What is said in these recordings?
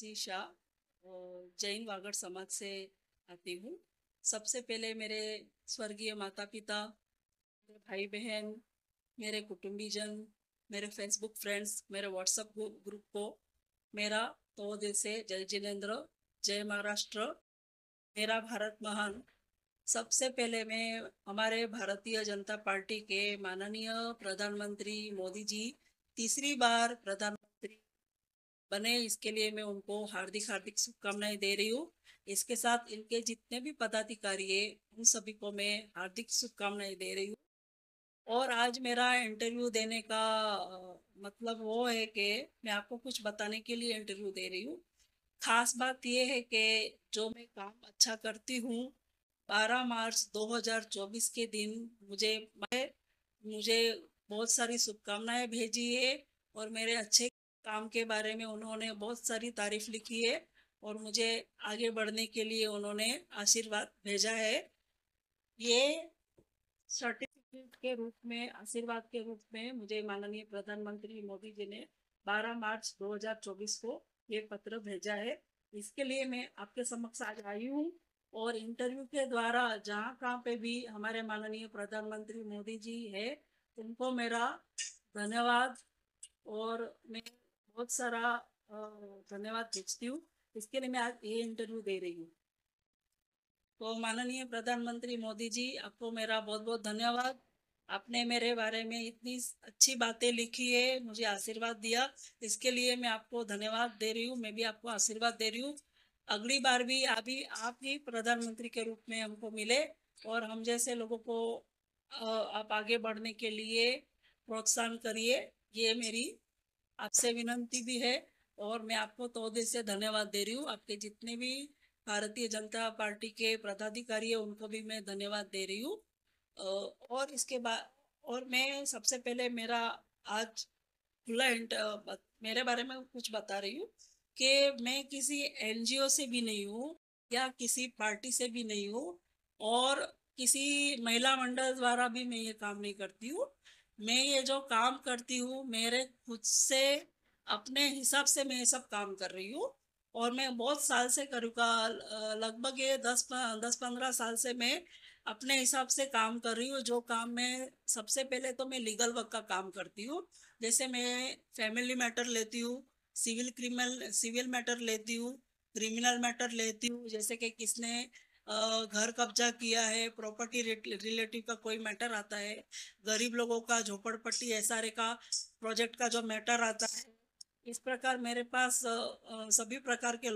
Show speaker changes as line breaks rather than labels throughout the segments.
मानसी शाह जैन वागड़ समाज से आती हूँ। सबसे पहले मेरे स्वर्गीय माता पिता, मेरे भाई बहन, मेरे कुटुंबीजन, मेरे फेसबुक फ्रेंड्स, मेरे व्हाट्सएप ग्रुप को मेरा तो दिल से जय जिनेन्द्र, जय महाराष्ट्र, मेरा भारत महान। सबसे पहले मैं हमारे भारतीय जनता पार्टी के माननीय प्रधानमंत्री मोदी जी तीसरी बार प्रधानमंत्री बने, इसके लिए मैं उनको हार्दिक हार्दिक शुभकामनाएं दे रही हूँ। इसके साथ इनके जितने भी पदाधिकारी है उन सभी को मैं हार्दिक शुभकामनाएं दे रही हूँ। और आज मेरा इंटरव्यू देने का मतलब वो है कि मैं आपको कुछ बताने के लिए इंटरव्यू दे रही हूँ। खास बात यह है कि जो मैं काम अच्छा करती हूँ, 12 मार्च 2024 के दिन मुझे बहुत सारी शुभकामनाएं भेजी है और मेरे अच्छे काम के बारे में उन्होंने बहुत सारी तारीफ लिखी है और मुझे आगे बढ़ने के लिए उन्होंने आशीर्वाद भेजा है। ये सर्टिफिकेट के रूप में, आशीर्वाद के रूप में मुझे माननीय प्रधानमंत्री मोदी जी ने 12 मार्च 2024 को ये पत्र भेजा है। इसके लिए मैं आपके समक्ष आज आई हूँ और इंटरव्यू के द्वारा जहाँ कहाँ पे भी हमारे माननीय प्रधानमंत्री मोदी जी है उनको मेरा धन्यवाद और मैं बहुत सारा धन्यवाद भेजती हूँ। इसके लिए मैं आज ये इंटरव्यू दे रही हूँ। तो माननीय प्रधानमंत्री मोदी जी, आपको मेरा बहुत बहुत धन्यवाद। आपने मेरे बारे में इतनी अच्छी बातें लिखी है, मुझे आशीर्वाद दिया, इसके लिए मैं आपको धन्यवाद दे रही हूँ। मैं भी आपको आशीर्वाद दे रही हूँ। अगली बार भी अभी आप ही प्रधानमंत्री के रूप में हमको मिले और हम जैसे लोगों को आप आगे बढ़ने के लिए प्रोत्साहन करिए, ये मेरी आपसे विनंती भी है। और मैं आपको तौदे से धन्यवाद दे रही हूँ। आपके जितने भी भारतीय जनता पार्टी के पदाधिकारी है उनको भी मैं धन्यवाद दे रही हूँ। और इसके बाद और मैं सबसे पहले मेरा आज खुला मेरे बारे में कुछ बता रही हूँ कि मैं किसी एनजीओ से भी नहीं हूँ या किसी पार्टी से भी नहीं हूँ और किसी महिला मंडल द्वारा भी मैं ये काम नहीं करती हूँ। मैं ये जो काम करती हूँ मेरे खुद से अपने हिसाब से मैं ये सब काम कर रही हूँ और मैं बहुत साल से करूँगा, लगभग ये 10-15 साल से मैं अपने हिसाब से काम कर रही हूँ। जो काम मैं सबसे पहले तो मैं लीगल वर्क का काम करती हूँ। जैसे मैं फैमिली मैटर लेती हूँ, सिविल मैटर लेती हूँ, क्रिमिनल मैटर लेती हूँ। जैसे कि किसने घर कब्जा किया है, प्रॉपर्टी रिलेटिव का कोई मैटर आता है, गरीब लोगों का झोपड़पट्टी एसआरए का प्रोजेक्ट का जो मैटर आता है, इस प्रकार मेरे पास सभी प्रकार के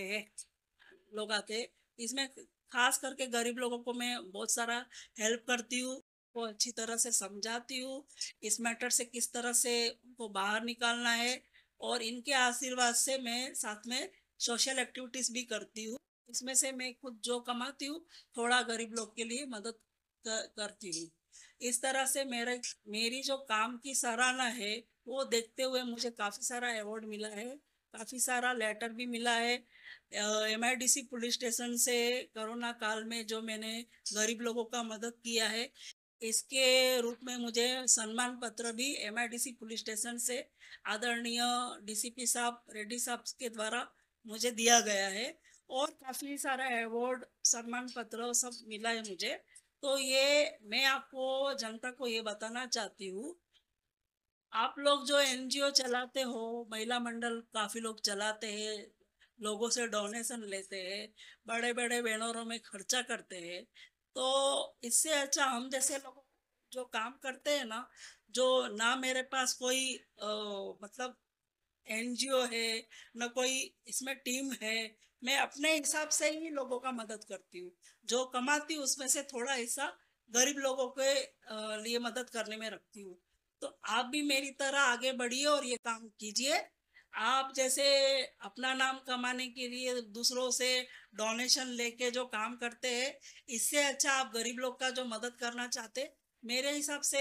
लोग आते हैं। इसमें खास करके गरीब लोगों को मैं बहुत सारा हेल्प करती हूँ, वो अच्छी तरह से समझाती हूँ इस मैटर से किस तरह से उनको बाहर निकालना है। और इनके आशीर्वाद से मैं साथ में सोशल एक्टिविटीज भी करती हूँ। इसमें से मैं खुद जो कमाती हूँ थोड़ा गरीब लोग के लिए मदद करती हूँ। इस तरह से मेरी जो काम की सराहना है वो देखते हुए मुझे काफ़ी सारा अवार्ड मिला है, काफ़ी सारा लेटर भी मिला है। MIDC पुलिस स्टेशन से कोरोना काल में जो मैंने गरीब लोगों का मदद किया है, इसके रूप में मुझे सम्मान पत्र भी MIDC पुलिस स्टेशन से आदरणीय DCP साहब रेड्डी साहब के द्वारा मुझे दिया गया है और काफ़ी सारा अवार्ड, सम्मान पत्र सब मिला है मुझे। तो ये मैं आपको जनता को ये बताना चाहती हूँ, आप लोग जो NGO चलाते हो, महिला मंडल काफी लोग चलाते हैं, लोगों से डोनेशन लेते हैं, बड़े बड़े बैनरों में खर्चा करते हैं, तो इससे अच्छा हम जैसे लोग जो काम करते हैं ना, जो ना मेरे पास कोई मतलब NGO है, न कोई इसमें टीम है, मैं अपने हिसाब से ही लोगों का मदद करती हूँ। जो कमाती हूँ उसमें से थोड़ा हिस्सा गरीब लोगों के लिए मदद करने में रखती हूँ। तो आप भी मेरी तरह आगे बढ़िए और ये काम कीजिए। आप जैसे अपना नाम कमाने के लिए दूसरों से डोनेशन लेके जो काम करते हैं, इससे अच्छा आप गरीब लोग का जो मदद करना चाहते, मेरे हिसाब से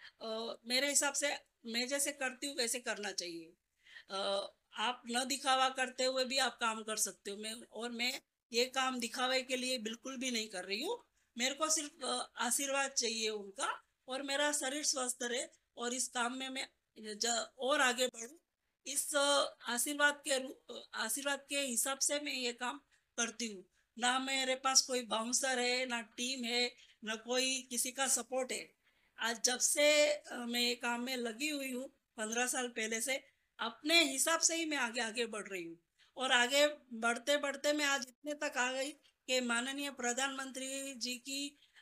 मैं जैसे करती हूँ वैसे करना चाहिए। आप न दिखावा करते हुए भी आप काम कर सकते हो। मैं ये काम दिखावे के लिए बिल्कुल भी नहीं कर रही हूँ। मेरे को सिर्फ आशीर्वाद चाहिए उनका और मेरा शरीर स्वस्थ रहे और इस काम में मैं और आगे बढ़ूं, इस आशीर्वाद के हिसाब से मैं ये काम करती हूँ। ना मेरे पास कोई बाउंसर है, ना टीम है, ना कोई किसी का सपोर्ट है। आज जब से मैं ये काम में लगी हुई हूँ, 15 साल पहले से, अपने हिसाब से ही मैं आगे आगे बढ़ रही हूँ। और आगे बढ़ते बढ़ते मैं आज इतने तक आ गई कि माननीय प्रधानमंत्री जी की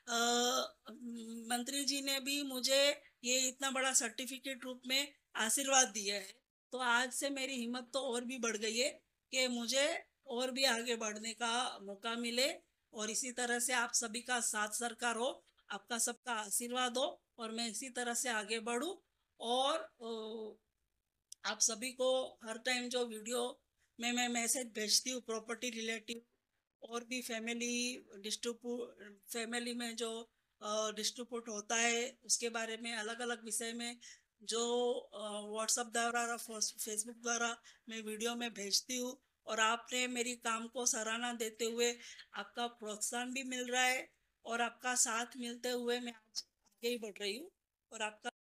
मंत्री जी ने भी मुझे ये इतना बड़ा सर्टिफिकेट रूप में आशीर्वाद दिया है। तो आज से मेरी हिम्मत तो और भी बढ़ गई है कि मुझे और भी आगे बढ़ने का मौका मिले। और इसी तरह से आप सभी का साथ सरकार हो, आपका सबका आशीर्वाद हो, और मैं इसी तरह से आगे बढ़ूं। और आप सभी को हर टाइम जो वीडियो में मैं मैसेज भेजती हूँ प्रॉपर्टी रिलेटिव, और भी फैमिली में जो डिस्ट्रीब्यूट होता है उसके बारे में, अलग अलग विषय में जो व्हाट्सएप द्वारा और फेसबुक द्वारा मैं वीडियो में भेजती हूँ। और आपने मेरी काम को सराहना देते हुए आपका प्रोत्साहन भी मिल रहा है, और आपका साथ मिलते हुए मैं आज आगे ही बढ़ रही हूँ। और आपका